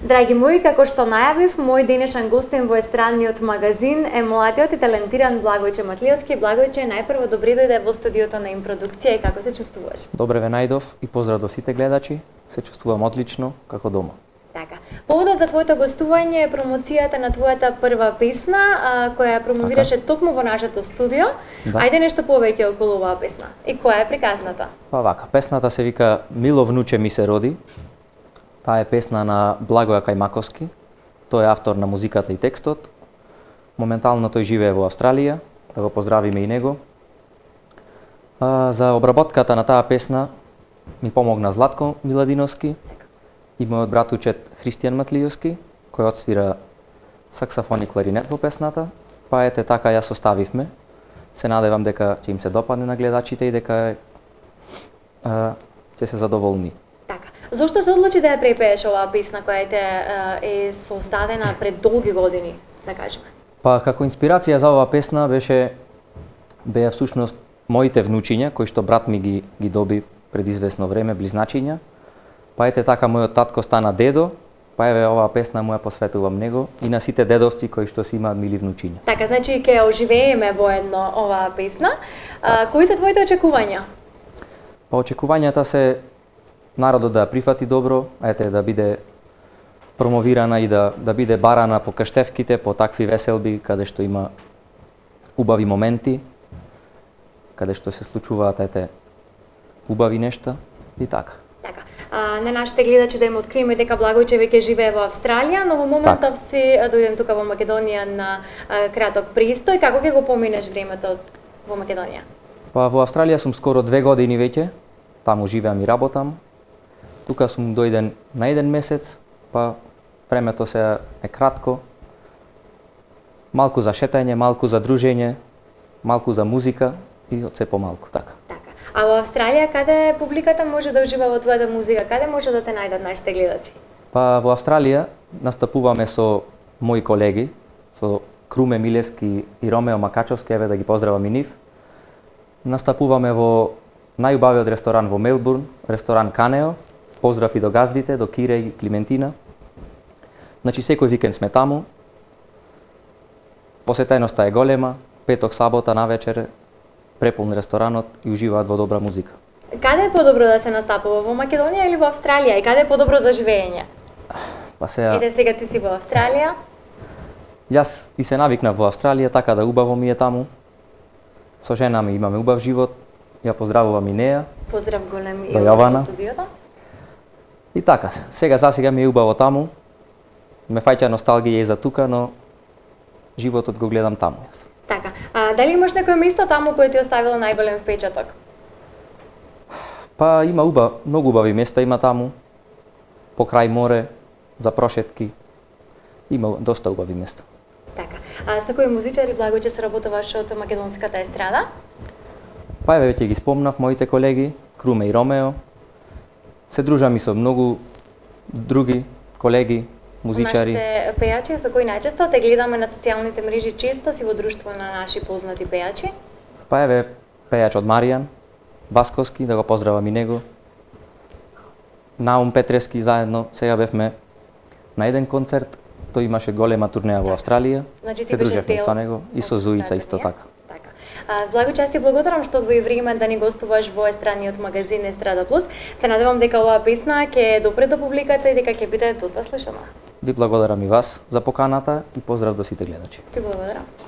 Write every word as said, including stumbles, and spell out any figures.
Драги мои, како што најавив, мој денешен гостин во естрадниот магазин е младиот и талентиран Благојче Матлиовски. Благојче, најпрво добре дојде во студиото на Импродукција и како се чувствуваш? Добре ве најдов и поздрав до сите гледачи. Се чувствувам одлично, како дома. Така. Поводот за твоето гостување е промоцијата на твојата прва песна, а, која ја промовираше така токму во нашето студио. Да. Ајде нешто повеќе околу оваа песна. И која е приказната? Па вака, песната се вика Мило внуче ми се роди. Таа е песна на Благоја Кајмаковски. Тој е автор на музиката и текстот. Моментално тој живее во Австралија, да го поздравиме и него. А, за обработката на таа песна ми помогна Златко Миладиновски и мојот братучет Христијан Матлиовски, кој отсвира саксофон и кларинет во песната. Па ете така ја составивме. Се надевам дека ќе им се допадне на гледачите и дека а, ќе се задоволни. Зошто се одлучи да ја препееш оваа песна која е создадена пред долги години, да кажеме? Па како инспирација за оваа песна беше беа всушност моите внучиња кои што брат ми ги ги доби пред известно време, близначиња. Па ете така мојот татко стана дедо, па еве оваа песна му ја посветувам него и на сите дедовци кои што си имаат мили внучиња. Така, значи ќе оживееме воедно оваа песна. А, кои се твоите очекувања? Па очекувањата се народот да ја прифати добро, ете да биде промовирана и да да биде барана по каштевките, по такви веселби каде што има убави моменти, каде што се случуваат ете убави нешта и така. Така. А, на нашите гледачи да им откриеме дека Благојче веќе живее во Австралија, но во моментов си дојдем тука во Македонија на а, краток престој. Како ќе го поминеш времето во Македонија? Па во Австралија сум скоро две години веќе, таму живеам и работам. Тука сум дојден на еден месец, па времето се е кратко. Малку за шетање, малку за дружење, малку за музика и од се помалку, така. Така. А во Австралија каде публиката може да ужива во твојата музика? Каде може да те најдат нашите гледачи? Па во Австралија настапуваме со мои колеги, со Круме Милевски и Ромео Макачовски, еве да ги поздравам и нив. Настапуваме во најубавиот ресторан во Мелбурн, ресторан Канео. Поздрав и до газдите, до Кире и Климентина. Значи секој викенд сме таму. Посетеноста е голема, петок, сабота навечер препун ресторанот и уживаат во добра музика. Каде е подобро да се настапува, во Македонија или во Австралија? И каде е подобро за живење? Па сега... Ете сега ти си во Австралија. Јас и се навикнав во Австралија, така да убаво ми е таму. Со жена ми имаме убав живот. Ја поздравувам и неа. Поздрав голем и од студиото. И така, сега за сега ми е убаво таму. Ме фаќа носталгија и за тука, но животот го гледам таму јас. Така, а дали имаш некој место таму кој ти оставило најголем впечаток? Па има уба, многу убави места има таму. Покрај море, за прошетки. Има доста убави места. Така. А со кои музичари Благојче се работуваш од македонската естрада? Па еве веќе ги спомнав моите колеги, Круме и Ромео. Се дружам и со многу други колеги, музичари. Нашите пејачи со кои најчесто те гледаме на социјалните мрежи, често си во друштво на наши познати пејачи? Па еве пејач од Маријан Васковски, да го поздравам и него. Наум Петрески заедно, сега бевме на еден концерт, тој имаше голема турнеја во Австралија. Значи, се дружевме со него и со Зуица исто така. Благојче, ти благодарам што одвои време да ни гостуваш во естрадниот магазин Естрада Плюс. Се надевам дека оваа песна ќе допре до публиката и дека ќе биде доста слушана. Ви благодарам и вас за поканата и поздрав до сите гледачи. Ти благодарам.